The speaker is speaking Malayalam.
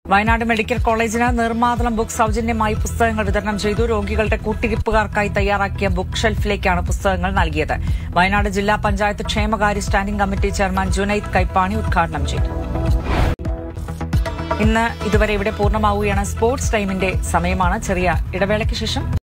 വയനാട് മെഡിക്കൽ കോളേജിന് നീർമാതളം ബുക്ക് സൌജന്യമായി പുസ്തകങ്ങൾ വിതരണം ചെയ്തു. രോഗികളുടെ കൂട്ടിരിപ്പുകാർക്കായി തയ്യാറാക്കിയ ബുക്ക് ഷെൽഫിലേക്കാണ് പുസ്തകങ്ങൾ നൽകിയത്. വയനാട് ജില്ലാ പഞ്ചായത്ത് ക്ഷേമകാര്യ standing committee chairman Junaid Kaippani ഉദ്ഘാടനം ചെയ്തു. ഇന്ന് ഇതുവരെ ഇവിടെ പൂർണ്ണമാവുകയാണ്. സ്പോർട്സ് ടൈമിന്റെ സമയമാണ്. ചെറിയ ഇടവേളയ്ക്ക് ശേഷം